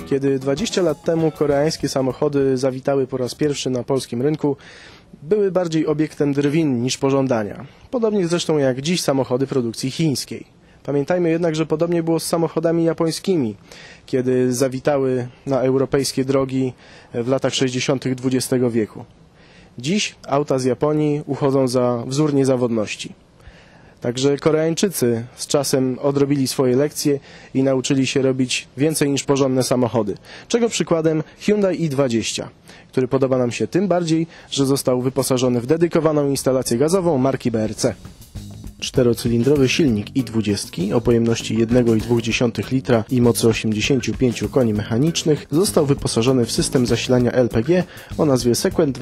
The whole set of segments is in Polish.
Kiedy 20 lat temu koreańskie samochody zawitały po raz pierwszy na polskim rynku, były bardziej obiektem drwin niż pożądania. Podobnie zresztą jak dziś samochody produkcji chińskiej. Pamiętajmy jednak, że podobnie było z samochodami japońskimi, kiedy zawitały na europejskie drogi w latach 60. XX wieku. Dziś auta z Japonii uchodzą za wzór niezawodności. Także Koreańczycy z czasem odrobili swoje lekcje i nauczyli się robić więcej niż porządne samochody. Czego przykładem Hyundai i20, który podoba nam się tym bardziej, że został wyposażony w dedykowaną instalację gazową marki BRC. Czterocylindrowy silnik i20 o pojemności 1,2 litra i mocy 85 koni mechanicznych został wyposażony w system zasilania LPG o nazwie Sequent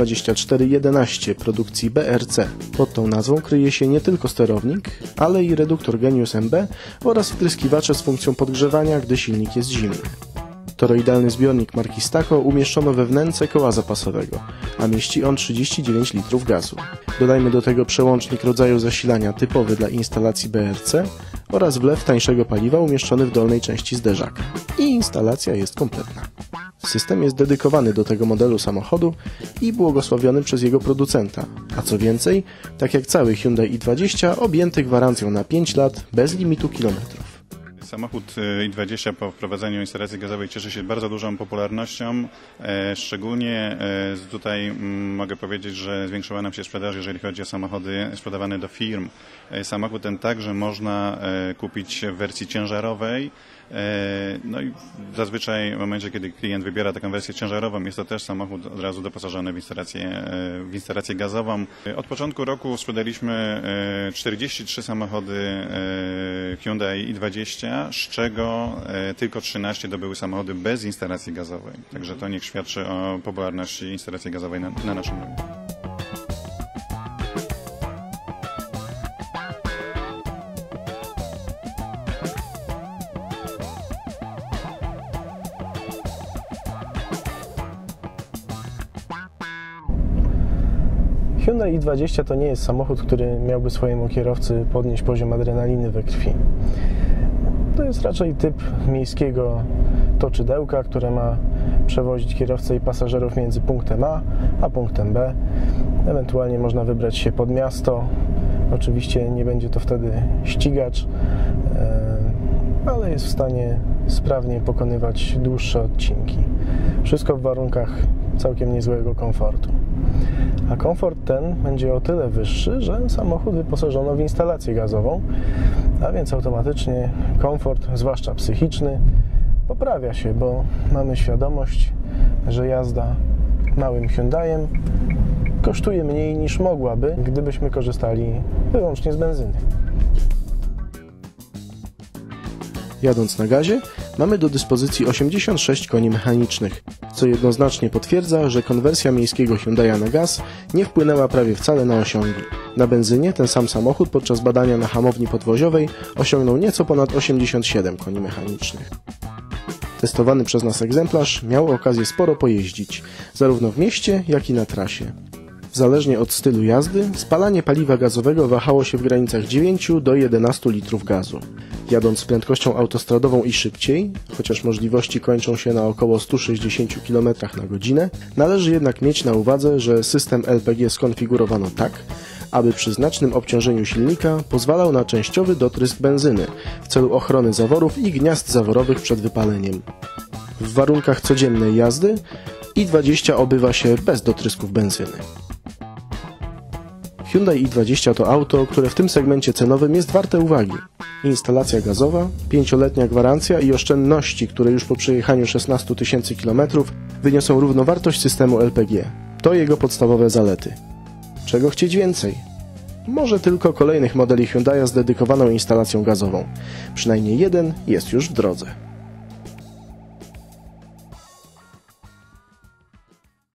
2411 produkcji BRC. Pod tą nazwą kryje się nie tylko sterownik, ale i reduktor Genius MB oraz wtryskiwacze z funkcją podgrzewania, gdy silnik jest zimny. Toroidalny zbiornik marki Stako umieszczono we wnęce koła zapasowego, a mieści on 39 litrów gazu. Dodajmy do tego przełącznik rodzaju zasilania typowy dla instalacji BRC oraz wlew tańszego paliwa umieszczony w dolnej części zderzaka. I instalacja jest kompletna. System jest dedykowany do tego modelu samochodu i błogosławiony przez jego producenta, a co więcej, tak jak cały Hyundai i20, objęty gwarancją na 5 lat bez limitu kilometrów. Samochód i20 po wprowadzeniu instalacji gazowej cieszy się bardzo dużą popularnością. Szczególnie tutaj mogę powiedzieć, że zwiększyła nam się sprzedaż, jeżeli chodzi o samochody sprzedawane do firm. Samochód ten także można kupić w wersji ciężarowej. No i zazwyczaj w momencie, kiedy klient wybiera taką wersję ciężarową, jest to też samochód od razu doposażony w instalację gazową. Od początku roku sprzedaliśmy 43 samochody Hyundai i20, z czego tylko 13 to były samochody bez instalacji gazowej. Także to niech świadczy o popularności instalacji gazowej na naszym rynku. Hyundai i20 to nie jest samochód, który miałby swojemu kierowcy podnieść poziom adrenaliny we krwi. To jest raczej typ miejskiego toczydełka, które ma przewozić kierowcę i pasażerów między punktem A a punktem B. Ewentualnie można wybrać się pod miasto. Oczywiście nie będzie to wtedy ścigacz, ale jest w stanie sprawnie pokonywać dłuższe odcinki. Wszystko w warunkach całkiem niezłego komfortu. A komfort ten będzie o tyle wyższy, że samochód wyposażono w instalację gazową, a więc automatycznie komfort, zwłaszcza psychiczny, poprawia się, bo mamy świadomość, że jazda małym Hyundaiem kosztuje mniej niż mogłaby, gdybyśmy korzystali wyłącznie z benzyny. Jadąc na gazie, mamy do dyspozycji 86 koni mechanicznych, co jednoznacznie potwierdza, że konwersja miejskiego Hyundai'a na gaz nie wpłynęła prawie wcale na osiągi. Na benzynie ten sam samochód podczas badania na hamowni podwoziowej osiągnął nieco ponad 87 koni mechanicznych. Testowany przez nas egzemplarz miał okazję sporo pojeździć, zarówno w mieście, jak i na trasie. Zależnie od stylu jazdy, spalanie paliwa gazowego wahało się w granicach 9 do 11 litrów gazu. Jadąc z prędkością autostradową i szybciej, chociaż możliwości kończą się na około 160 km na godzinę, należy jednak mieć na uwadze, że system LPG skonfigurowano tak, aby przy znacznym obciążeniu silnika pozwalał na częściowy dotrysk benzyny w celu ochrony zaworów i gniazd zaworowych przed wypaleniem. W warunkach codziennej jazdy i20 obywa się bez dotrysków benzyny. Hyundai i20 to auto, które w tym segmencie cenowym jest warte uwagi. Instalacja gazowa, 5-letnia gwarancja i oszczędności, które już po przejechaniu 16 000 km wyniosą równowartość systemu LPG. To jego podstawowe zalety. Czego chcieć więcej? Może tylko kolejnych modeli Hyundai'a z dedykowaną instalacją gazową. Przynajmniej jeden jest już w drodze.